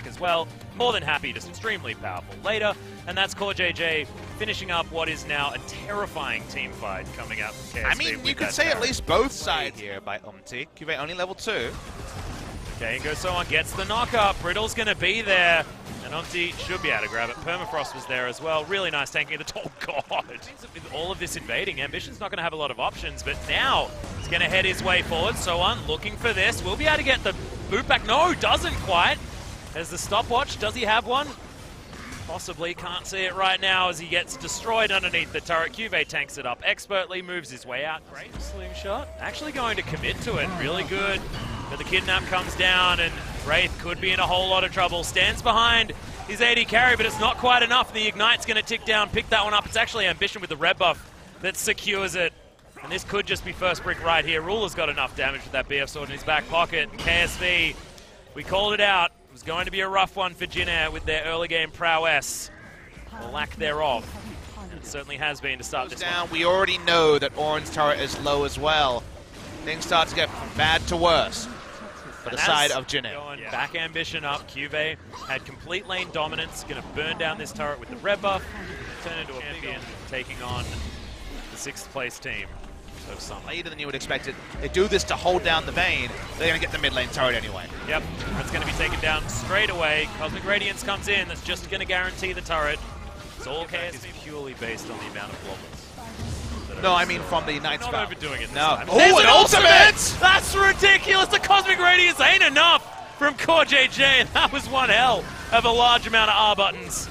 as well. More than happy, just extremely powerful later. And that's CoreJJ finishing up what is now a terrifying team fight coming up from KSV. I mean, you could say at least both sides here by Umti. Cuvée only level 2. Okay, and GoSoan gets the knock-up. Brittle's going to be there. And Umti should be able to grab it. Permafrost was there as well. Really nice tanking at the top. Oh, God. With all of this invading, Ambition's not going to have a lot of options, but now he's going to head his way forward. Soan looking for this. Will be able to get the boot back. No, doesn't quite. There's the stopwatch. Does he have one? Possibly. Can't see it right now as he gets destroyed underneath the turret. Cuvée tanks it up expertly, moves his way out. Great slingshot. Actually going to commit to it. Really good. But the kidnap comes down and Wraith could be in a whole lot of trouble. Stands behind his AD carry, but it's not quite enough. The Ignite's going to tick down, pick that one up. It's actually Ambition with the red buff that secures it. And this could just be first brick right here. Ruler's got enough damage with that BF sword in his back pocket. KSV, we called it out. It was going to be a rough one for Jin Air with their early game prowess. Or lack thereof. And it certainly has been to start this down. one. We already know that Oran's turret is low as well. Things start to get from bad to worse for the side of Jin Air. Going back Ambition up. Cuvée had complete lane dominance. Going to burn down this turret with the red buff. Turn into a champion, taking on the 6th place team. So later than you would expect it. They do this to hold down the Vayne. They're going to get the mid lane turret anyway. Yep, that's going to be taken down straight away. Cosmic Radiance comes in. That's just going to guarantee the turret. It's all KSV purely based on the amount of bloblets. No, I mean from the Ignite Not spell. overdoing it this No. time. Oh, There's an ultimate! That's ridiculous! The Cosmic Radiance ain't enough from CoreJJ, and that was one hell of a large amount of R buttons.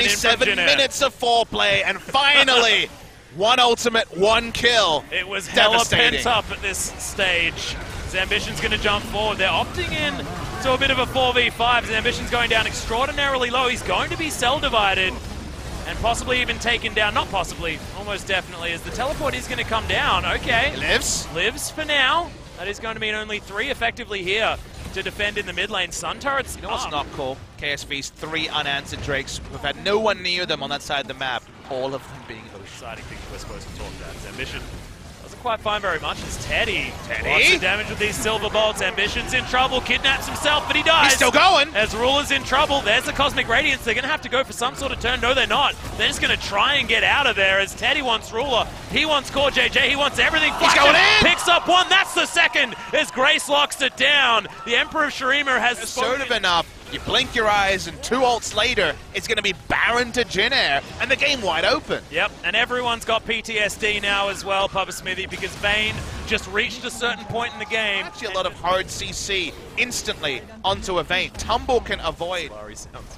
27 minutes of foreplay, and finally, one ultimate, one kill. It was hella devastating. pent up at this stage. Ambition's going to jump forward. They're opting in to a bit of a 4v5. Ambition's going down extraordinarily low. He's going to be cell divided and possibly even taken down. Not possibly, almost definitely, as the teleport is going to come down. Okay. Lives for now. That is going to mean only 3 effectively here to defend in the mid lane. Sun turret's You know what's not cool? KSV's 3 unanswered Drakes. We've had no one near them on that side of the map. All of them being Ocean. Exciting thing we're supposed to talk about. His Ambition doesn't quite find very much. It's Teddy. Teddy? Lots of damage with these silver bolts. Ambition's in trouble. Kidnaps himself, but he dies. He's still going. As Ruler's in trouble. There's the Cosmic Radiance. They're going to have to go for some sort of turn. No, they're not. They're just going to try and get out of there as Teddy wants Ruler. He wants CoreJJ. He wants everything. He's going in. Picks up one. That's the second as Grace locks it down. The Emperor of Shurima has Sort of enough. You blink your eyes, and 2 ults later, it's going to be Baron to Jin Air, and the game wide open. Yep, and everyone's got PTSD now as well, Papa Smithy, because Vayne just reached a certain point in the game. Actually, a lot of hard CC instantly onto a Vayne. Tumble can avoid. Larry sounds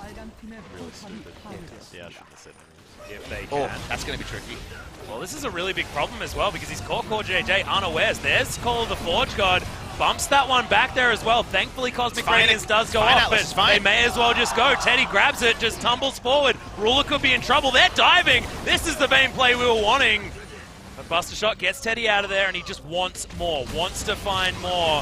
really stupid. Yeah, I shouldn't have said that. If they Oh, can. that's going to be tricky. Well, this is a really big problem as well, because he's caught CoreJJ unawares. There's Call of the Forge God. Bumps that one back there as well. Thankfully, Cosmic Radiance does go off, but they may as well just go. Teddy grabs it, just tumbles forward. Ruler could be in trouble. They're diving. This is the Vayne play we were wanting. But Buster Shot gets Teddy out of there, and he just wants more, wants to find more.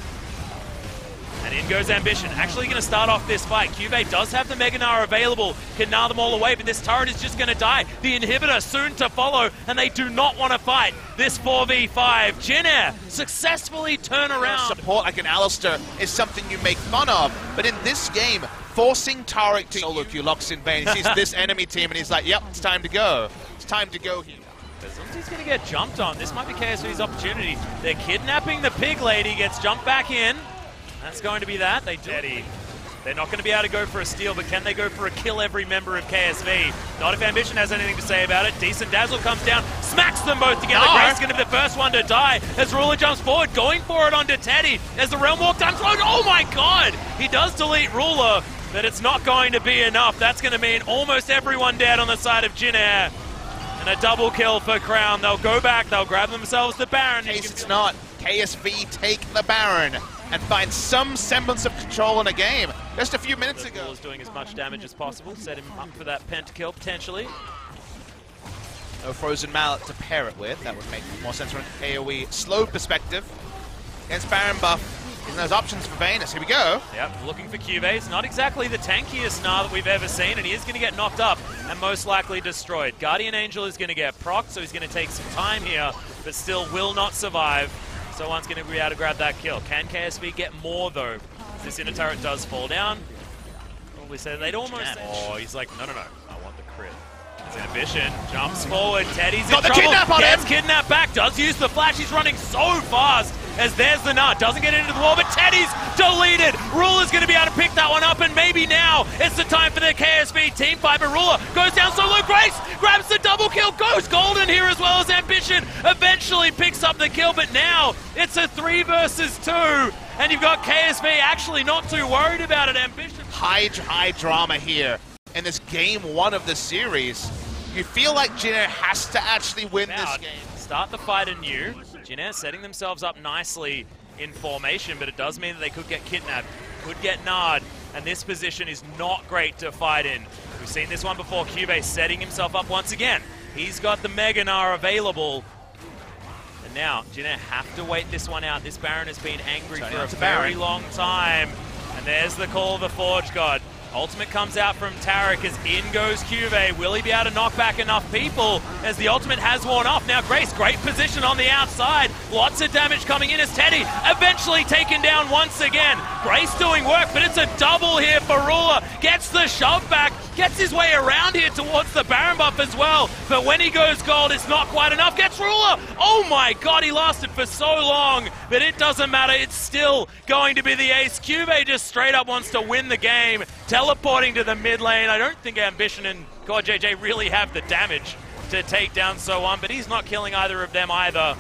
And in goes Ambition. Actually going to start off this fight. Cuvée does have the Mega Gnar available. Can gnar them all away, but this turret is just going to die. The inhibitor soon to follow, and they do not want to fight this 4v5. Jin Air successfully turn around. Support like an Alistar is something you make fun of, but in this game, forcing Taric to solo queue locks in Vayne. He sees this enemy team, and he's like, yep, it's time to go. It's time to go here. He's going to get jumped on. This might be KSV's opportunity. They're kidnapping the pig lady, gets jumped back in. That's going to be that. They're not going to be able to go for a steal, but can they go for a kill every member of KSV? Not if Ambition has anything to say about it. Decent Dazzle comes down, smacks them both together. Grace going to be the first one to die as Ruler jumps forward, going for it onto Teddy as the Realm Walk down. Oh my god! He does delete Ruler, but it's not going to be enough. That's going to mean almost everyone dead on the side of Jin Air. And a double kill for Crown. They'll go back, they'll grab themselves the Baron. In case it's not, KSV take the Baron and find some semblance of control in a game. Just a few minutes ago. Ruler's doing as much damage as possible, set him up for that pentakill potentially. No Frozen Mallet to pair it with. That would make more sense from an AoE slow perspective. Against Baron buff, isn't those options for Venus. Here we go. Yep, looking for Cuvée. It's not exactly the tankiest Gnar that we've ever seen, and he is going to get knocked up and most likely destroyed. Guardian Angel is going to get procced, so he's going to take some time here, but still will not survive. Someone's going to be able to grab that kill. Can KSV get more, though? This inner turret does fall down. probably say they'd almost say, oh, he's like, no, I want the crit. His ambition jumps forward. Teddy's in trouble. Kidnap on Gets him. kidnapped back. Does use the flash. He's running so fast. As there's the nut. Doesn't get into the wall, but Teddy's deleted. Ruler's going to be able to pick that one up, and maybe now it's the time for the KSV team fight. But Ruler goes down solo. Grace grabs the double kill. Goes golden here as well as Ambition. Eventually picks up the kill, but now it's a 3 versus 2. And you've got KSV actually not too worried about it. Ambition. High drama here in this game 1 of the series. You feel like Jin Air has to actually win this game. Start the fight anew. Jin Air setting themselves up nicely in formation, but it does mean that they could get kidnapped, could get Nard, and this position is not great to fight in. We've seen this one before. Cube setting himself up once again. He's got the Mega Gnar available. And now, Jin Air have to wait this one out. This Baron has been angry for a very long time. And there's the call of the Forge God. Ultimate comes out from Taric as in goes Cuvée. Will he be able to knock back enough people as the ultimate has worn off? Now Grace, great position on the outside. Lots of damage coming in as Teddy eventually taken down once again. Grace doing work, but it's a double here for Ruler. Gets the shove back, gets his way around here towards the Baron buff as well. But when he goes gold, it's not quite enough. Gets Ruler! Oh my god, he lasted for so long, but it doesn't matter. It's still going to be the ace. Cuvée just straight up wants to win the game. Teleporting to the mid lane. I don't think Ambition and God JJ really have the damage to take down So1, but he's not killing either of them either.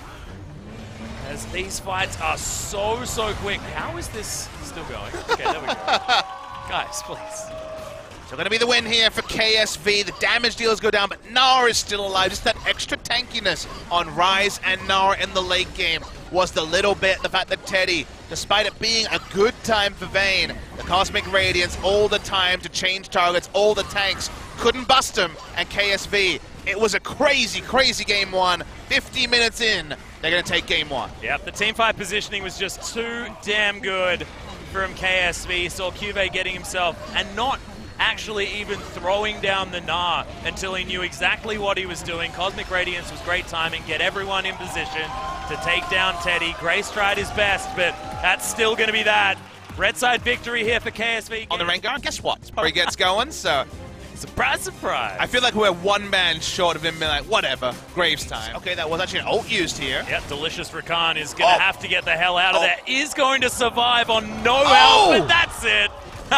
As these fights are so quick. How is this still going? Okay, there we go. Guys, please. So going to be the win here for KSV. The damage dealers go down, but Gnar is still alive. Just that extra tankiness on Rise and Gnar in the late game was the little bit. The fact that Teddy, despite it being a good time for Vayne, the Cosmic Radiance all the time to change targets, all the tanks, couldn't bust him. And KSV, it was a crazy game 1. 50 minutes in, they're going to take game 1. Yep, the team fight positioning was just too damn good from KSV. Saw Cuvée getting himself and not actually even throwing down the Gnar until he knew exactly what he was doing. Cosmic Radiance was great timing, get everyone in position to take down Teddy. Grace tried his best, but that's still going to be that. Red side victory here for KSV. On the Rengar, guess what? Before he gets going, so... Surprise, surprise. I feel like we're one man short of him being like, whatever, Graves time. Okay, that was actually an ult used here. Yep, Delicious Rakan is going to have to get the hell out of there. Is going to survive on no health, but that's it.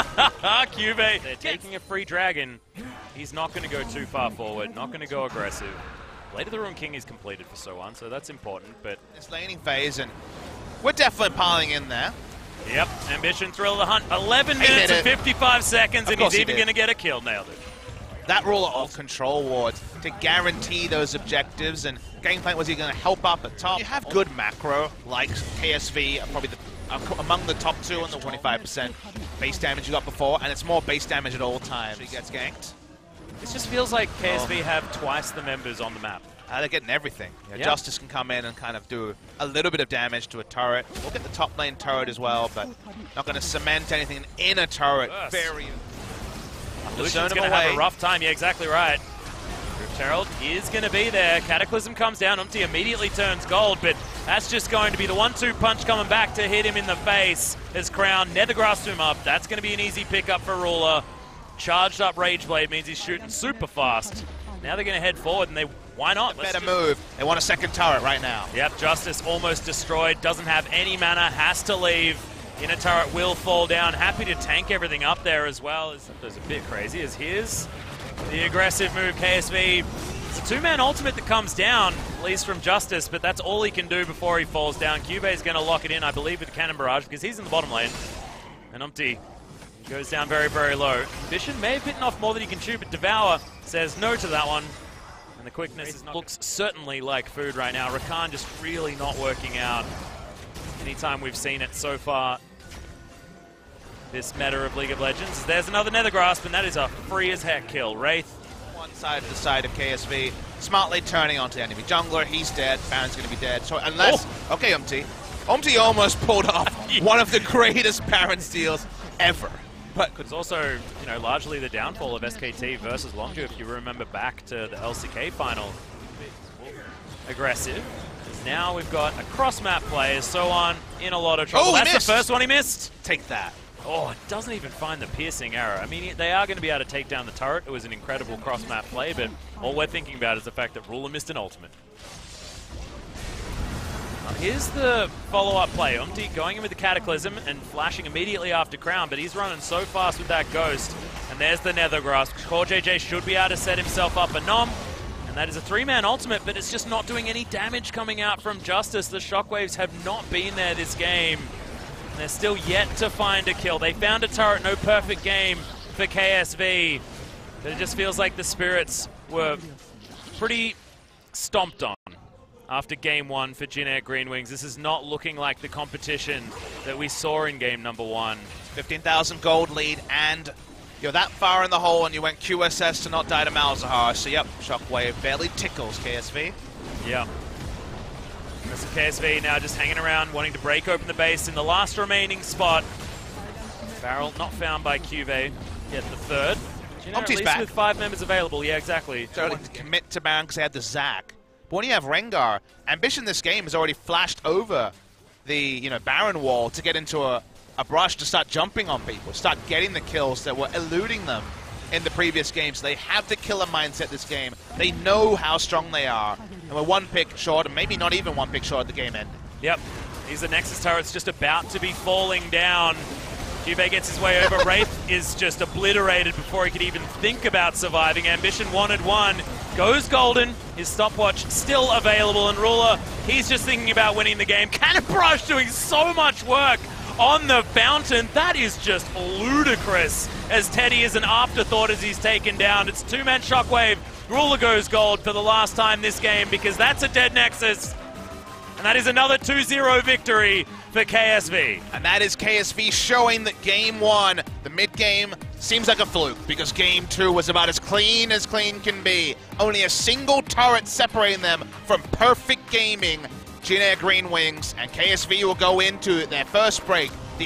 Cuvée, they're taking a free dragon. He's not going to go too far forward, not going to go aggressive. Blade of the Ruined King is completed for So1, so that's important, but... This laning phase, and we're definitely piling in there. Yep, Ambition Thrill of the Hunt. 11 minutes and 55 seconds, and he's even going to get a kill. Nailed it. That Ruler of control wards to guarantee those objectives, and game plan was he going to help up at top. You have good macro, like KSV, probably among the top 2 on the 25% base damage you got before, and it's more base damage at all times. He gets ganked. This just feels like KSV have twice the members on the map. They're getting everything. You know, Justice can come in and kind of do a little bit of damage to a turret. We'll get the top lane turret as well, but not going to cement anything in a turret. Very... Lucian's going to have a rough time. Yeah, exactly right. Rift Herald is going to be there. Cataclysm comes down. Umti immediately turns gold, but that's just going to be the 1-2 punch coming back to hit him in the face. His Crown Nethergrass him up. That's going to be an easy pickup for Ruler. Charged up Rage Blade means he's shooting super fast. Now they're going to head forward, and why not? Better move. They want a second turret right now. Yep, Justice almost destroyed. Doesn't have any mana. Has to leave. Inner turret will fall down. Happy to tank everything up there as well. It's a bit crazy as here's the aggressive move. KSV, it's a 2-man ultimate that comes down, at least from Justice, but that's all he can do before he falls down. Cube's going to lock it in, I believe, with the Cannon Barrage because he's in the bottom lane. And Umti goes down very low. Ambition may have bitten off more than he can chew, but Devour says no to that one. And the quickness looks certainly like food right now. Rakan just really not working out. Anytime we've seen it so far, this meta of League of Legends. There's another Nethergrasp, and that is a free as heck kill. Wraith. One side to the side of KSV, smartly turning onto the enemy jungler. He's dead. Baron's going to be dead. So unless... Oh. Okay, Umti. Umti almost pulled off one of the greatest Baron steals ever. But it's also, you know, largely the downfall of SKT versus Longju, if you remember back to the LCK final. Aggressive. Now we've got a cross-map play, So1 in a lot of trouble. Oh, that's the first one he missed. Take that. Oh, it doesn't even find the piercing arrow. I mean, they are going to be able to take down the turret. It was an incredible cross-map play, but all we're thinking about is the fact that Ruler missed an ultimate. Here's the follow-up play. Umti going in with the Cataclysm and flashing immediately after Crown, but he's running so fast with that Ghost. And there's the Nether Grasp. CoreJJ should be able to set himself up a nom. And that is a 3-man ultimate, but it's just not doing any damage coming out from Justice. The Shockwaves have not been there this game. And they're still yet to find a kill. They found a turret, no perfect game for KSV. But it just feels like the Spirits were pretty stomped on after game 1 for Jin Air Green Wings. This is not looking like the competition that we saw in game number 1. 15,000 gold lead, and you're that far in the hole, and you went QSS to not die to Malzahar. So yep, Shockwave barely tickles KSV. Yeah. So KSV now just hanging around, wanting to break open the base in the last remaining spot. Barrel not found by Cuvee, yet the third. At least back. With 5 members available, yeah, exactly. Starting to commit to Baron because they had the Zac. But when you have Rengar, Ambition this game has already flashed over the Baron wall to get into a brush to start jumping on people, start getting the kills that were eluding them in the previous games. They have the killer mindset this game. They know how strong they are. And we're 1 pick short, and maybe not even 1 pick short at the game end. Yep. Here's the Nexus turret's just about to be falling down. Cuvee gets his way over. Wraith is just obliterated before he could even think about surviving. Ambition wanted 1. Goes golden. His stopwatch still available. And Ruler, he's just thinking about winning the game. Cannon Brush doing so much work on the fountain. That is just ludicrous, as Teddy is an afterthought as he's taken down. It's 2-man Shockwave. Ruler goes gold for the last time this game because that's a dead Nexus. And that is another 2-0 victory for KSV. And that is KSV showing that game 1, the mid-game, seems like a fluke because game 2 was about as clean can be. Only a single turret separating them from perfect gaming. Jin Air Green Wings, and KSV will go into their first break